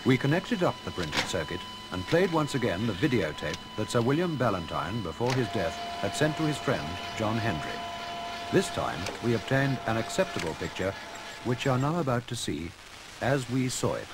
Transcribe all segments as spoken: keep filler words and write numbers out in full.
We connected up the printed circuit and played once again the videotape that Sir William Ballantyne, before his death, had sent to his friend, John Hendry. This time, we obtained an acceptable picture, which you are now about to see as we saw it.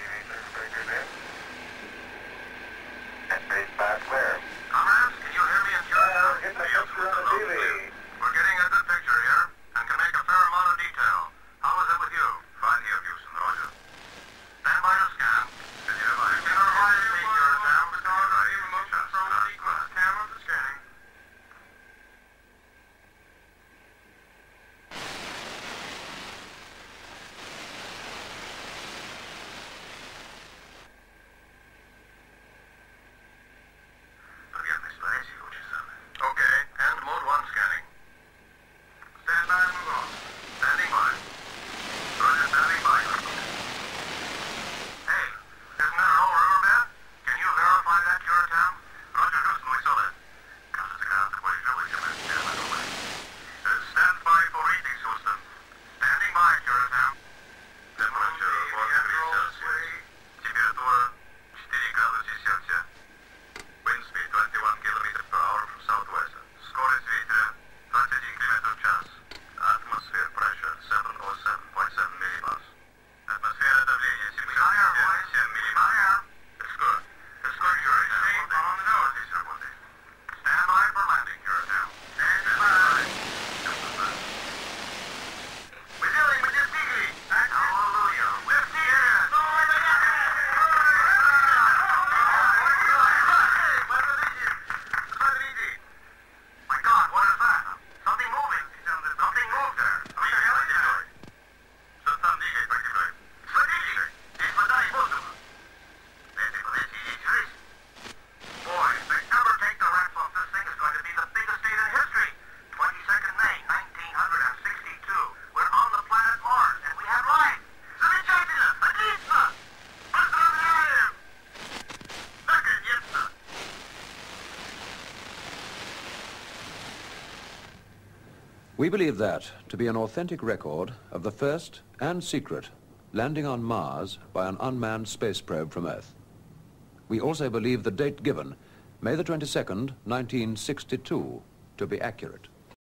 We believe that to be an authentic record of the first and secret landing on Mars by an unmanned space probe from Earth. We also believe the date given, May the twenty-second, nineteen sixty-two, to be accurate.